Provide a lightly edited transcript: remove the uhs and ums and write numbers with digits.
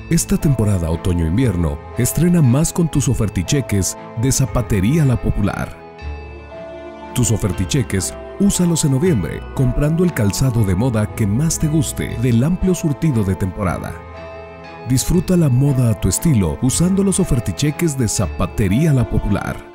Esta temporada otoño-invierno estrena más con tus oferticheques de Zapatería La Popular. Tus oferticheques, úsalos en noviembre comprando el calzado de moda que más te guste del amplio surtido de temporada. Disfruta la moda a tu estilo usando los oferticheques de Zapatería La Popular.